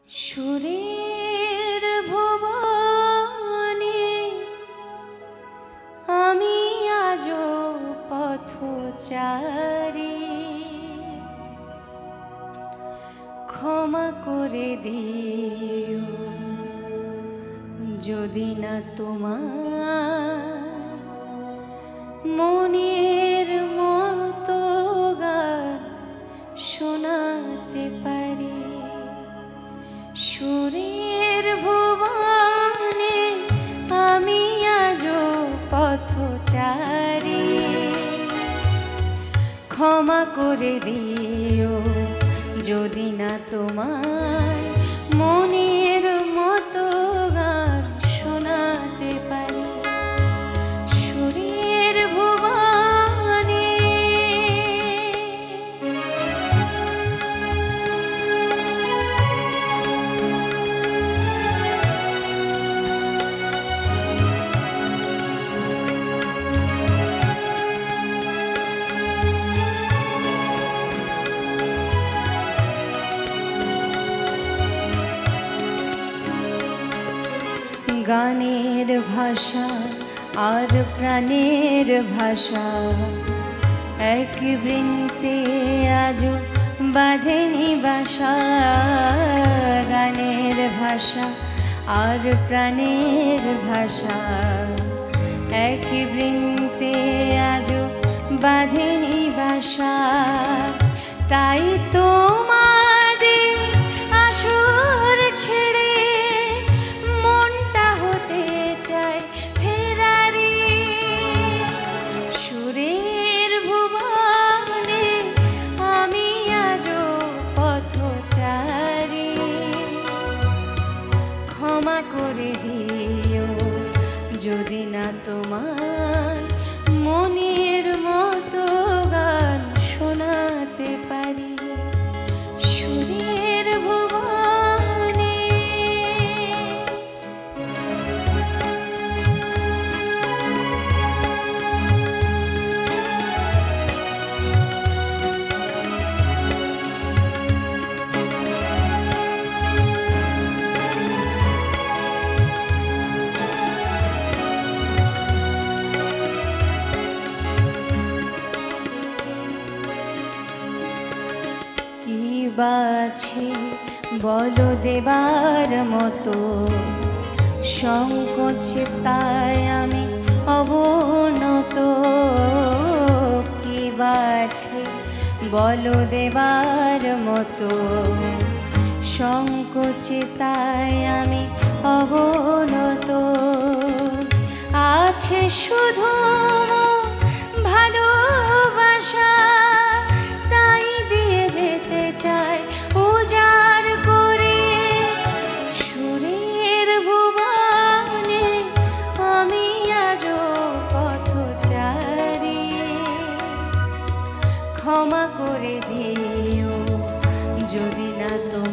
সুরের ভুবনে আমি আজো পথচারী, ক্ষমা করে দিও যদি না তোমার মনের মতো গান শোনাতে পারি। সুরের ভুবনে আমি আজো পথচারী, ক্ষমা করে দিও যদি না তোমায় মনের মতো গান শোনাতে পারি। সুরের ভুবনে গানের ভাষা আর প্রাণের ভাষা এক বৃন্তে আজো বাঁধেনি বাসা। গানের ভাষা আর প্রাণের ভাষা এক বৃন্তে আজো বাঁধেনি বাসা। তাই তোমাদের আসর ছেড়ে মনটা হতে চায় ফেরারি। সুরের ভুবনে আমি আজো পথচারী, ক্ষমা করে দিও যদি না তোমার মনের মতো গান শোনাতে পারি। সুরের ভুবনে কি বাছে বলো দেবার মতো, সংকোচে তাই আমি অবনত। কি বাছে বলো দেবার মতো, সংকোচে তাই আমি অবনত। আছে শুধু ভালোবাসা, তাই দিয়ে যেতে চাই উজাড় করে। সুরের ভুবনে আমি আজো পথচারী, ক্ষমা করে দিও যদি না তো